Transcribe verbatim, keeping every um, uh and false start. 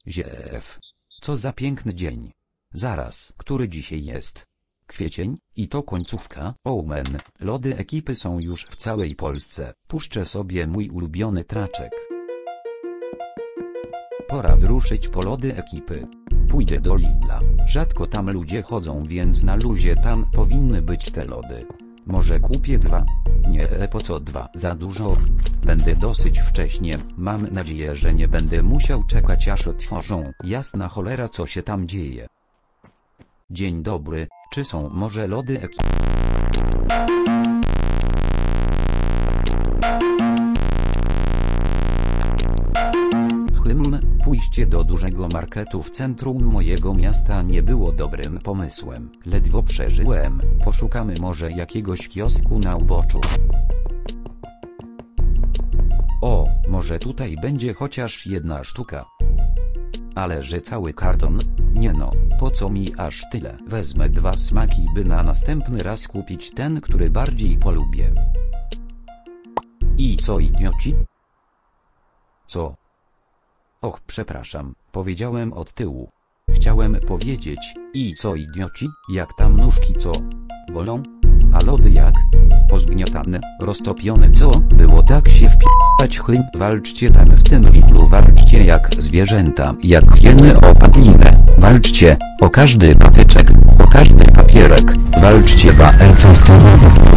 Ziew. Co za piękny dzień. Zaraz, który dzisiaj jest? Kwiecień, i to końcówka. Omen, lody ekipy są już w całej Polsce. Puszczę sobie mój ulubiony traczek. Pora wyruszyć po lody ekipy. Pójdę do Lidla. Rzadko tam ludzie chodzą, więc na luzie tam powinny być te lody. Może kupię dwa? Nie, po co dwa? Za dużo. Będę dosyć wcześnie, mam nadzieję, że nie będę musiał czekać aż otworzą. Jasna cholera, co się tam dzieje. Dzień dobry, czy są może lody ekipy? Hm, pójście do dużego marketu w centrum mojego miasta nie było dobrym pomysłem. Ledwo przeżyłem. Poszukamy może jakiegoś kiosku na uboczu. O, może tutaj będzie chociaż jedna sztuka. Ale że cały karton? Nie no, po co mi aż tyle? Wezmę dwa smaki, by na następny raz kupić ten, który bardziej polubię. I co, idioci? Co? Och, przepraszam, powiedziałem od tyłu. Chciałem powiedzieć, i co, idioci? Jak tam nóżki, co? Bolą? A lody jak? Pozgniatane, roztopione, co? Było tak się wpi***ać. Hm, walczcie tam w tym Lidlu, walczcie jak zwierzęta, jak hieny opadliwe. Walczcie o każdy patyczek, o każdy papierek. Walczcie, walczą z